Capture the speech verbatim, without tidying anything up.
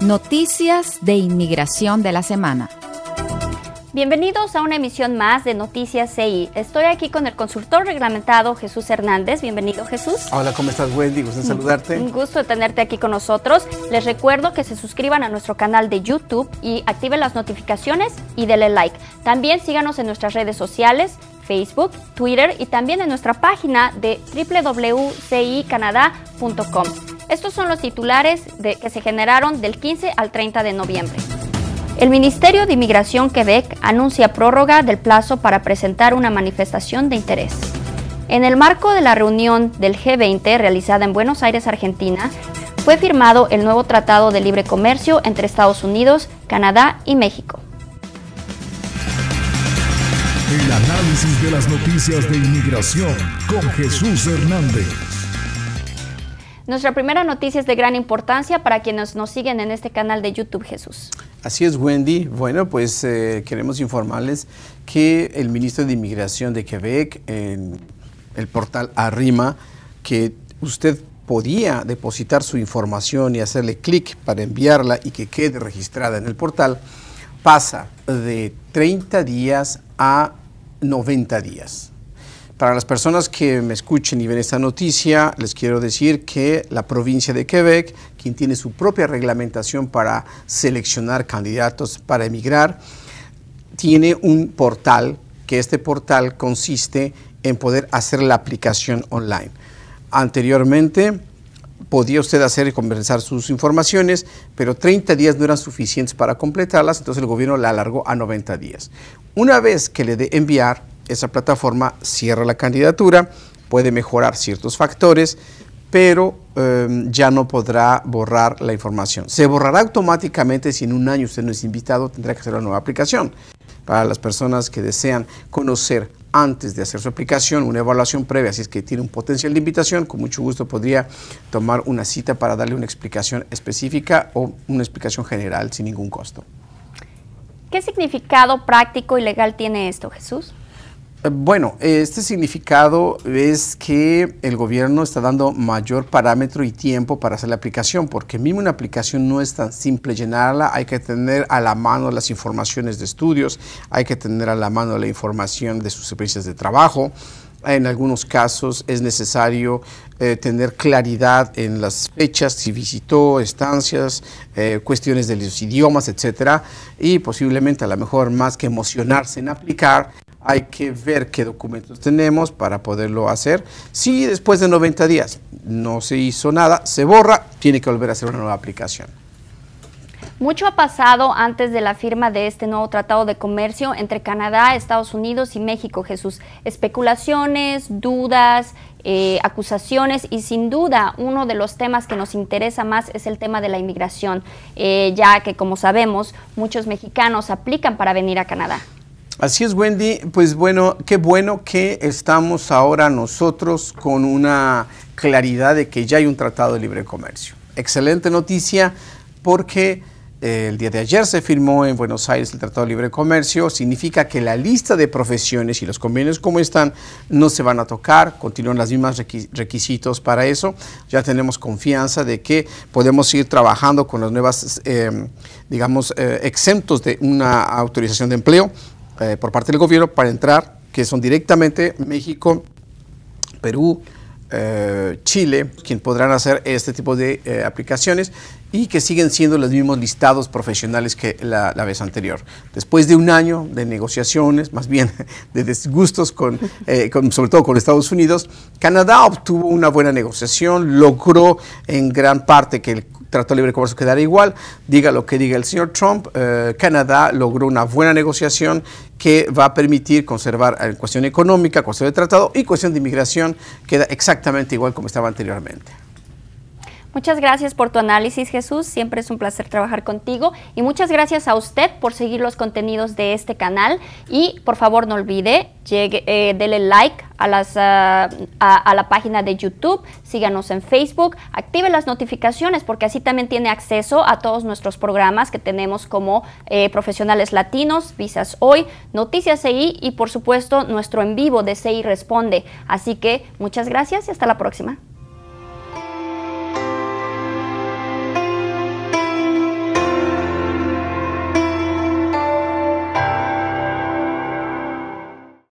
Noticias de inmigración de la semana. Bienvenidos a una emisión más de Noticias C I. Estoy aquí con el consultor reglamentado Jesús Hernández. Bienvenido, Jesús. Hola, ¿cómo estás, Wendy? Gusto en saludarte. Un gusto de tenerte aquí con nosotros. Les recuerdo que se suscriban a nuestro canal de YouTube y activen las notificaciones y denle like. También síganos en nuestras redes sociales, Facebook, Twitter y también en nuestra página de doble u doble u doble u punto c i canadá punto com. Estos son los titulares de, que se generaron del quince al treinta de noviembre. El Ministerio de Inmigración Quebec anuncia prórroga del plazo para presentar una manifestación de interés. En el marco de la reunión del G veinte realizada en Buenos Aires, Argentina, fue firmado el nuevo Tratado de Libre Comercio entre Estados Unidos, Canadá y México. El análisis de las noticias de inmigración con Jesús Hernández. Nuestra primera noticia es de gran importancia para quienes nos siguen en este canal de YouTube, Jesús. Así es, Wendy. Bueno, pues eh, queremos informarles que el ministro de Inmigración de Quebec, en el portal Arrima, que usted podía depositar su información y hacerle clic para enviarla y que quede registrada en el portal, pasa de treinta días a noventa días. Para las personas que me escuchen y ven esta noticia, les quiero decir que la provincia de Quebec, quien tiene su propia reglamentación para seleccionar candidatos para emigrar, tiene un portal, que este portal consiste en poder hacer la aplicación online. Anteriormente, podía usted hacer y conversar sus informaciones, pero treinta días no eran suficientes para completarlas, entonces el gobierno la alargó a noventa días. Una vez que le dé enviar, esa plataforma cierra la candidatura, puede mejorar ciertos factores, pero eh, ya no podrá borrar la información. Se borrará automáticamente si en un año usted no es invitado, tendrá que hacer una nueva aplicación. Para las personas que desean conocer antes de hacer su aplicación, una evaluación previa, si es que tiene un potencial de invitación, con mucho gusto podría tomar una cita para darle una explicación específica o una explicación general sin ningún costo. ¿Qué significado práctico y legal tiene esto, Jesús? Bueno, este significado es que el gobierno está dando mayor parámetro y tiempo para hacer la aplicación, porque mismo una aplicación no es tan simple llenarla, hay que tener a la mano las informaciones de estudios, hay que tener a la mano la información de sus experiencias de trabajo. En algunos casos es necesario eh, tener claridad en las fechas, si visitó, estancias, eh, cuestiones de los idiomas, etcétera, y posiblemente a lo mejor más que emocionarse en aplicar, hay que ver qué documentos tenemos para poderlo hacer. Si después de noventa días no se hizo nada, se borra, tiene que volver a hacer una nueva aplicación. Mucho ha pasado antes de la firma de este nuevo Tratado de Comercio entre Canadá, Estados Unidos y México, Jesús. Especulaciones, dudas, eh, acusaciones y sin duda uno de los temas que nos interesa más es el tema de la inmigración, eh, ya que como sabemos muchos mexicanos aplican para venir a Canadá. Así es, Wendy. Pues bueno, qué bueno que estamos ahora nosotros con una claridad de que ya hay un tratado de libre comercio. Excelente noticia porque eh, el día de ayer se firmó en Buenos Aires el Tratado de Libre Comercio. Significa que la lista de profesiones y los convenios como están no se van a tocar, continúan las mismas requisitos para eso. Ya tenemos confianza de que podemos ir trabajando con los nuevos, eh, digamos, eh, exentos de una autorización de empleo Eh, por parte del gobierno para entrar, que son directamente México, Perú, eh, Chile, quien podrán hacer este tipo de eh, aplicaciones y que siguen siendo los mismos listados profesionales que la, la vez anterior. Después de un año de negociaciones, más bien de disgustos, con, eh, con, sobre todo con Estados Unidos, Canadá obtuvo una buena negociación, logró en gran parte que el Tratado de Libre Comercio quedara igual. Diga lo que diga el señor Trump, eh, Canadá logró una buena negociación que va a permitir conservar en cuestión económica, cuestión de tratado y cuestión de inmigración, queda exactamente igual como estaba anteriormente. Muchas gracias por tu análisis, Jesús. Siempre es un placer trabajar contigo. Y muchas gracias a usted por seguir los contenidos de este canal. Y por favor no olvide, llegue, eh, dele like a, las, uh, a, a la página de YouTube, síganos en Facebook, active las notificaciones porque así también tiene acceso a todos nuestros programas que tenemos como eh, Profesionales Latinos, Visas Hoy, Noticias C I y por supuesto nuestro en vivo de C I Responde. Así que muchas gracias y hasta la próxima.